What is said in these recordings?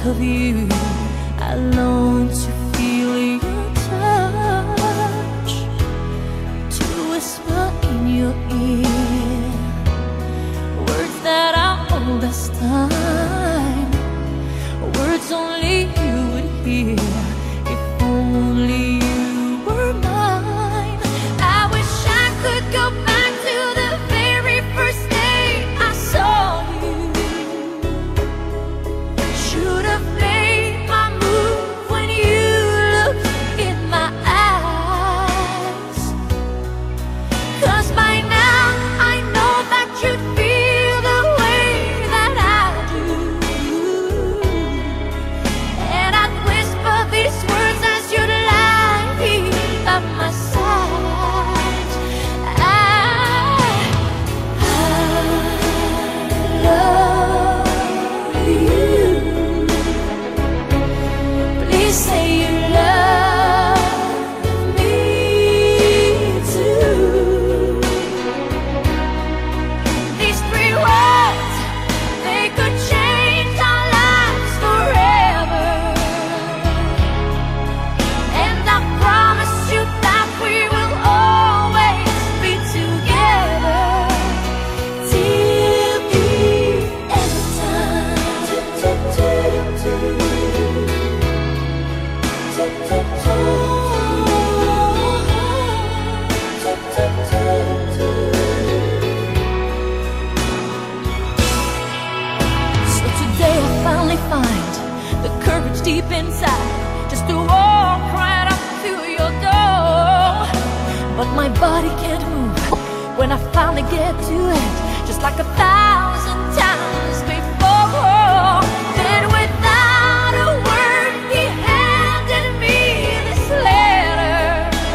of you. I long to feel your touch, to whisper in your ear words that are all this time, words only you would hear. If only you were mine. I wish I could go back to the very first day I saw you. Should have made my move when you looked in my eyes, 'cause by now I know that you'd feel the way that I do. And I'd whisper these words as you'd lie here by my side. I love you. Please say you love me too. These three words, they could change our lives forever. And I promise you that we will always be together till the end of time. So today I finally find the courage deep inside just to walk right up to your door. But my body can't move when I finally get to it, just like 1,000 times before. Then without a word he handed me this letter.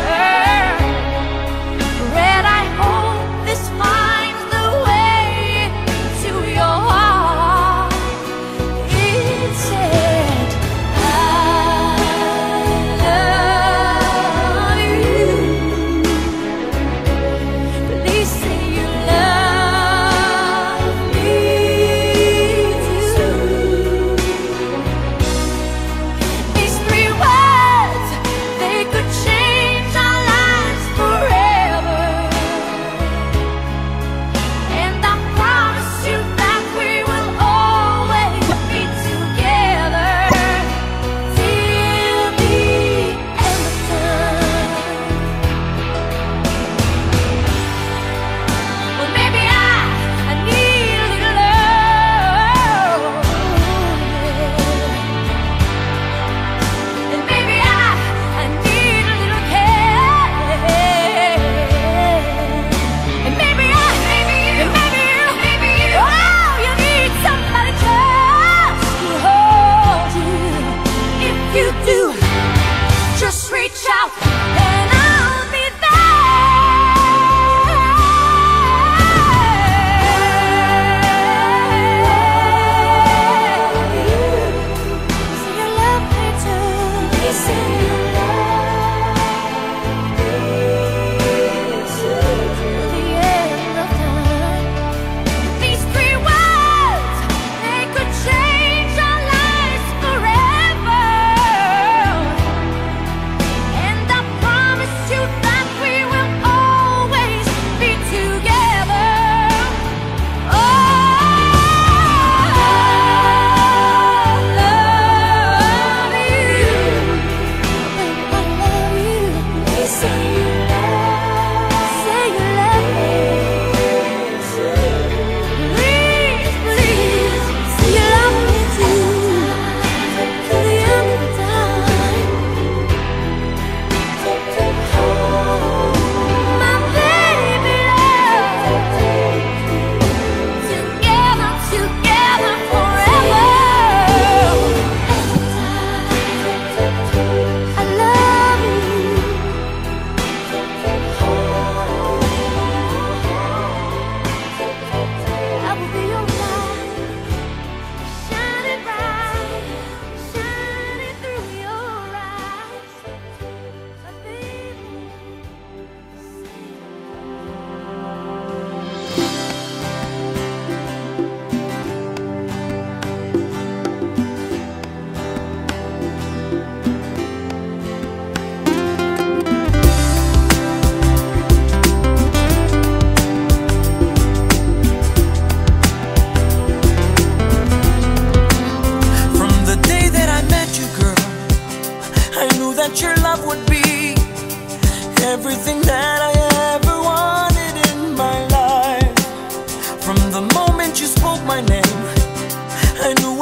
Read, I hope this finds the way to your heart. It said, I love you. Please say you love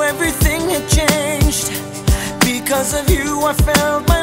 everything had changed. Because of you I felt my